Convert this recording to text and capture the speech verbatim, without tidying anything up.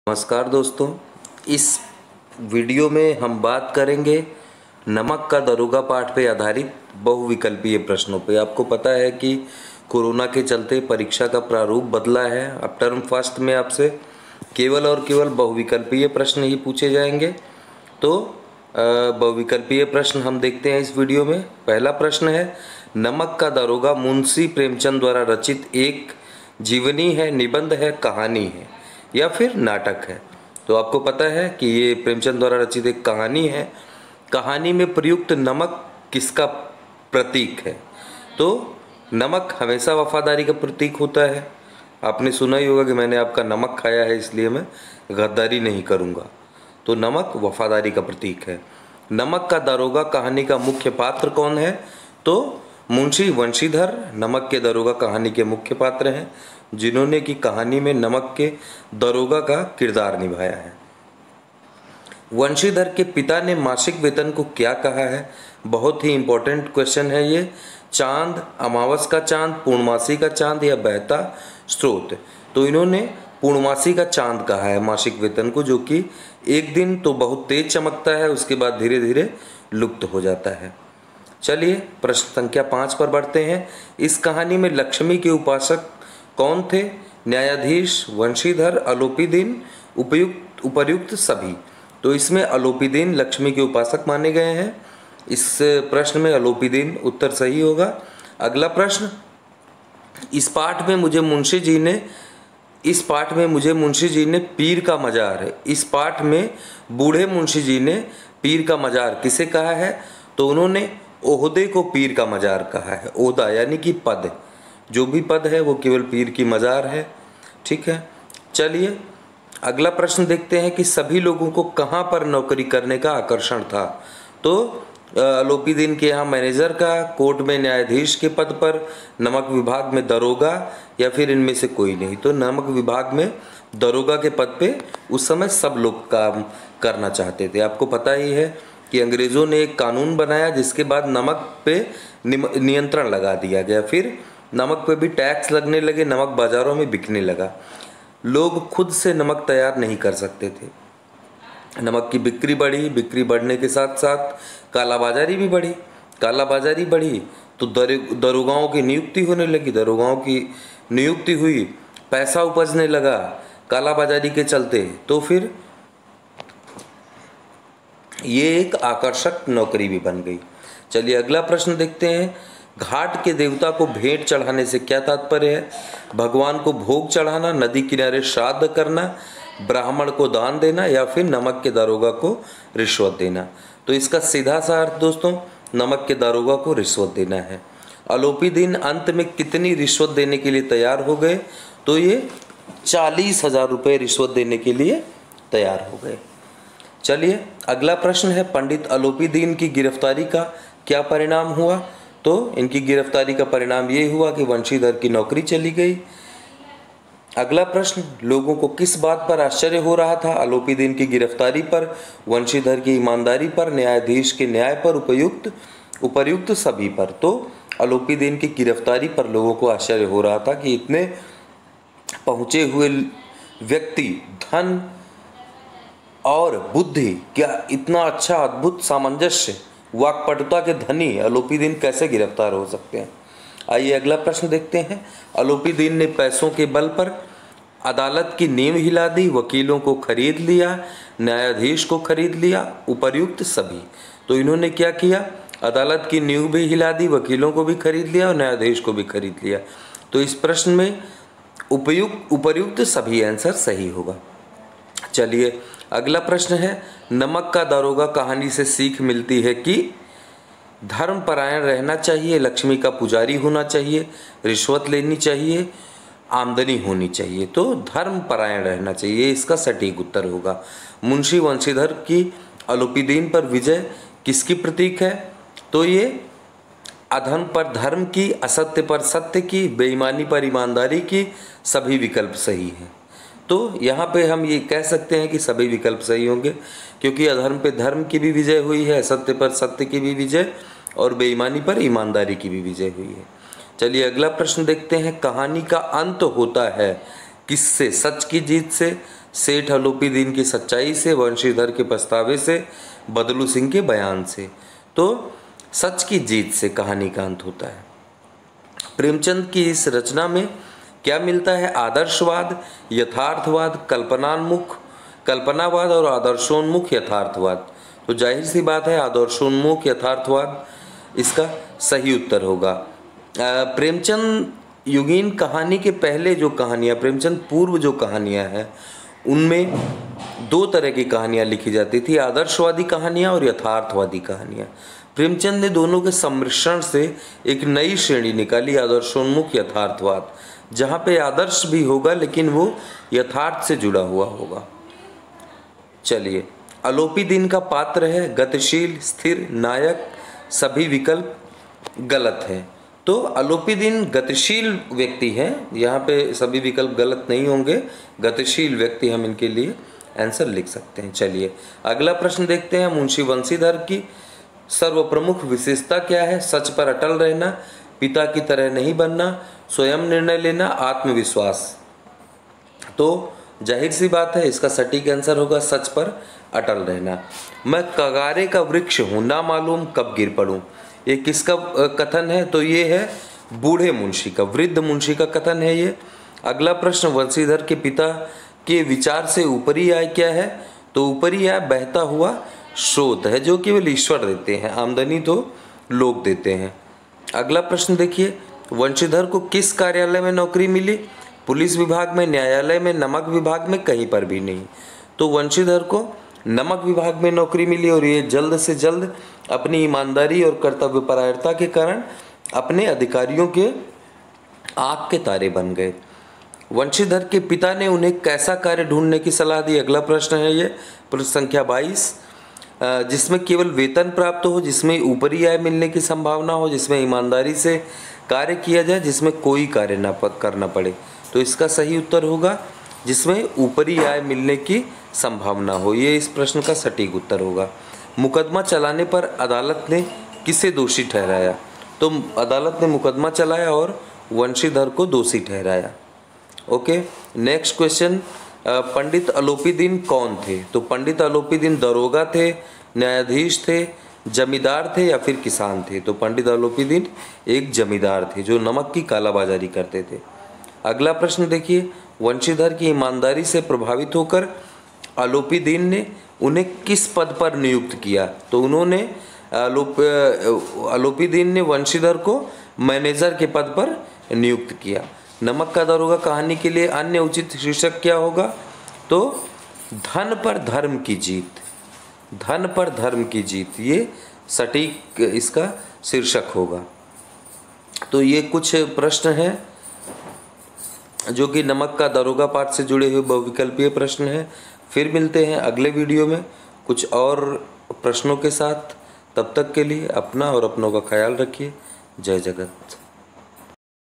नमस्कार दोस्तों, इस वीडियो में हम बात करेंगे नमक का दरोगा पाठ पे आधारित बहुविकल्पीय प्रश्नों पे। आपको पता है कि कोरोना के चलते परीक्षा का प्रारूप बदला है। अब टर्म फर्स्ट में आपसे केवल और केवल बहुविकल्पीय प्रश्न ही पूछे जाएंगे। तो बहुविकल्पीय प्रश्न हम देखते हैं इस वीडियो में। पहला प्रश्न है, नमक का दरोगा मुंशी प्रेमचंद द्वारा रचित एक जीवनी है, निबंध है, कहानी है या फिर नाटक है। तो आपको पता है कि ये प्रेमचंद द्वारा रचित एक कहानी है। कहानी में प्रयुक्त नमक किसका प्रतीक है? तो नमक हमेशा वफादारी का प्रतीक होता है। आपने सुना ही होगा कि मैंने आपका नमक खाया है इसलिए मैं गद्दारी नहीं करूँगा। तो नमक वफादारी का प्रतीक है। नमक का दरोगा कहानी का मुख्य पात्र कौन है? तो मुंशी वंशीधर नमक के दरोगा कहानी के मुख्य पात्र हैं, जिन्होंने की कहानी में नमक के दरोगा का किरदार निभाया है। वंशीधर के पिता ने मासिक वेतन को क्या कहा है? बहुत ही इंपॉर्टेंट क्वेश्चन है ये। चांद, अमावस का चांद, पूर्णमासी का चांद या बहता स्रोत। तो इन्होंने पूर्णमासी का चांद कहा है मासिक वेतन को, जो कि एक दिन तो बहुत तेज चमकता है, उसके बाद धीरे धीरे लुप्त हो जाता है। चलिए प्रश्न संख्या पाँच पर बढ़ते हैं। इस कहानी में लक्ष्मी के उपासक कौन थे? न्यायाधीश, वंशीधर, अलोपीदीन, उपयुक्त उपर्युक्त सभी। तो इसमें अलोपीदीन लक्ष्मी के उपासक माने गए हैं। इस प्रश्न में अलोपीदीन उत्तर सही होगा। अगला प्रश्न, इस पाठ में मुझे मुंशी जी ने इस पाठ में मुझे मुंशी जी ने पीर का मजार है इस पाठ में बूढ़े मुंशी जी ने पीर का मजार किसे कहा है? तो उन्होंने ओहदे को पीर का मजार कहा है। ओहदा यानी कि पद, जो भी पद है वो केवल पीर की मजार है। ठीक है, चलिए अगला प्रश्न देखते हैं कि सभी लोगों को कहाँ पर नौकरी करने का आकर्षण था? तो अलोपीदीन के यहाँ मैनेजर का, कोर्ट में न्यायाधीश के पद पर, नमक विभाग में दरोगा या फिर इनमें से कोई नहीं। तो नमक विभाग में दरोगा के पद पे उस समय सब लोग काम करना चाहते थे। आपको पता ही है कि अंग्रेज़ों ने एक कानून बनाया जिसके बाद नमक पे नियंत्रण लगा दिया गया। फिर नमक पे भी टैक्स लगने लगे, नमक बाज़ारों में बिकने लगा। लोग खुद से नमक तैयार नहीं कर सकते थे। नमक की बिक्री बढ़ी, बिक्री बढ़ने के साथ साथ कालाबाजारी भी बढ़ी। कालाबाजारी बढ़ी तो दरोगाओं की नियुक्ति होने लगी। दरोगाओं की नियुक्ति हुई, पैसा उपजने लगा कालाबाजारी के चलते। तो फिर ये एक आकर्षक नौकरी भी बन गई। चलिए अगला प्रश्न देखते हैं। घाट के देवता को भेंट चढ़ाने से क्या तात्पर्य है? भगवान को भोग चढ़ाना, नदी किनारे श्राद्ध करना, ब्राह्मण को दान देना या फिर नमक के दरोगा को रिश्वत देना। तो इसका सीधा सा अर्थ दोस्तों नमक के दरोगा को रिश्वत देना है। अलोपीदीन अंत में कितनी रिश्वत देने के लिए तैयार हो गए? तो ये चालीस हजार रुपये रिश्वत देने के लिए तैयार हो गए। चलिए अगला प्रश्न है, पंडित अलोपीदीन की गिरफ्तारी का क्या परिणाम हुआ? तो इनकी गिरफ्तारी का परिणाम ये हुआ कि वंशीधर की नौकरी चली गई। अगला प्रश्न, लोगों को किस बात पर आश्चर्य हो रहा था? अलोपीदीन की गिरफ्तारी पर, वंशीधर की ईमानदारी पर, न्यायाधीश के न्याय पर, उपयुक्त उपर्युक्त सभी पर। तो अलोपीदीन की गिरफ्तारी पर लोगों को आश्चर्य हो रहा था कि इतने पहुँचे हुए व्यक्ति, धन और बुद्धि, क्या इतना अच्छा अद्भुत सामंजस्य, वाक्पटुता के धनी अलोपीदीन कैसे गिरफ्तार हो सकते हैं? आइए अगला प्रश्न देखते हैं। अलोपीदीन ने पैसों के बल पर अदालत की नींव हिला दी, वकीलों को खरीद लिया, न्यायाधीश को खरीद लिया, उपर्युक्त सभी। तो इन्होंने क्या किया? अदालत की नींव भी हिला दी, वकीलों को भी खरीद लिया और न्यायाधीश को भी खरीद लिया। तो इस प्रश्न में उपयुक्त उपर्युक्त सभी आंसर सही होगा। चलिए अगला प्रश्न है, नमक का दरोगा कहानी से सीख मिलती है कि धर्मपरायण रहना चाहिए, लक्ष्मी का पुजारी होना चाहिए, रिश्वत लेनी चाहिए, आमदनी होनी चाहिए। तो धर्मपरायण रहना चाहिए, इसका सटीक उत्तर होगा। मुंशी वंशीधर की अलोपीदीन पर विजय किसकी प्रतीक है? तो ये अधर्म पर धर्म की, असत्य पर सत्य की, बेईमानी पर ईमानदारी की, सभी विकल्प सही हैं। तो यहाँ पे हम ये कह सकते हैं कि सभी विकल्प सही होंगे, क्योंकि अधर्म पे धर्म की भी विजय हुई है, असत्य पर सत्य की भी विजय और बेईमानी पर ईमानदारी की भी विजय हुई है। चलिए अगला प्रश्न देखते हैं। कहानी का अंत होता है किससे? सच की जीत से, सेठ अलोपीदीन की सच्चाई से, वंशीधर के पछतावे से, बदलू सिंह के बयान से। तो सच की जीत से कहानी का अंत होता है। प्रेमचंद की इस रचना में क्या मिलता है? आदर्शवाद, यथार्थवाद, कल्पनान्मुख कल्पनावाद और आदर्शोन्मुख यथार्थवाद। तो जाहिर सी बात है आदर्शोन्मुख यथार्थवाद इसका सही उत्तर होगा। प्रेमचंद युगीन कहानी के पहले जो कहानियाँ, प्रेमचंद पूर्व जो कहानियाँ हैं, उनमें दो तरह की कहानियाँ लिखी जाती थी, आदर्शवादी कहानियाँ और यथार्थवादी कहानियाँ। प्रेमचंद ने दोनों के सम्मिश्रण से एक नई श्रेणी निकाली, आदर्शोन्मुख यथार्थवाद, जहाँ पे आदर्श भी होगा लेकिन वो यथार्थ से जुड़ा हुआ होगा। चलिए, अलोपीदीन का पात्र है गतिशील, स्थिर, नायक, सभी विकल्प गलत है। तो अलोपीदीन गतिशील व्यक्ति है, यहाँ पे सभी विकल्प गलत नहीं होंगे, गतिशील व्यक्ति हम इनके लिए आंसर लिख सकते हैं। चलिए अगला प्रश्न देखते हैं। मुंशी बंशीधर की सर्वप्रमुख विशेषता क्या है? सच पर अटल रहना, पिता की तरह नहीं बनना, स्वयं निर्णय लेना, आत्मविश्वास। तो जाहिर सी बात है इसका सटीक आंसर होगा सच पर अटल रहना। मैं कगारे का वृक्ष हूँ, ना मालूम कब गिर पड़ूँ। ये किसका कथन है? तो ये है बूढ़े मुंशी का, वृद्ध मुंशी का कथन है ये। अगला प्रश्न, वंशीधर के पिता के विचार से ऊपरी आय क्या है? तो ऊपरी आय बहता हुआ स्रोत है जो केवल ईश्वर देते हैं, आमदनी तो लोग देते हैं। अगला प्रश्न देखिए, वंशीधर को किस कार्यालय में नौकरी मिली? पुलिस विभाग में, न्यायालय में, नमक विभाग में, कहीं पर भी नहीं। तो वंशीधर को नमक विभाग में नौकरी मिली और ये जल्द से जल्द अपनी ईमानदारी और कर्तव्यपरायणता के कारण अपने अधिकारियों के आँख के तारे बन गए। वंशीधर के पिता ने उन्हें कैसा कार्य ढूंढने की सलाह दी? अगला प्रश्न है ये, प्रश्न संख्या बाईस, जिसमें केवल वेतन प्राप्त हो, जिसमें ऊपरी आय मिलने की संभावना हो, जिसमें ईमानदारी से कार्य किया जाए, जिसमें कोई कार्य ना करना पड़े। तो इसका सही उत्तर होगा जिसमें ऊपरी आय मिलने की संभावना हो, ये इस प्रश्न का सटीक उत्तर होगा। मुकदमा चलाने पर अदालत ने किसे दोषी ठहराया? तो अदालत ने मुकदमा चलाया और वंशीधर को दोषी ठहराया। Okay, next question, Pandit Alopidin कौन थे? तो पंडित अलोपीदीन दरोगा थे, न्यायाधीश थे, जमींदार थे या फिर किसान थे? तो पंडित अलोपीदीन एक जमींदार थे जो नमक की कालाबाजारी करते थे। अगला प्रश्न देखिए, वंशीधर की ईमानदारी से प्रभावित होकर अलोपीदीन ने उन्हें किस पद पर नियुक्त किया? तो उन्होंने अलोप अलोपीदीन ने वंशीधर को मैनेजर के पद पर नियुक्त किया। नमक का दरोगा कहानी के लिए अन्य उचित शीर्षक क्या होगा? तो धन पर धर्म की जीत, धन पर धर्म की जीत, ये सटीक इसका शीर्षक होगा। तो ये कुछ प्रश्न हैं जो कि नमक का दरोगा पाठ से जुड़े हुए बहुविकल्पीय प्रश्न हैं। फिर मिलते हैं अगले वीडियो में कुछ और प्रश्नों के साथ। तब तक के लिए अपना और अपनों का ख्याल रखिए। जय जगत।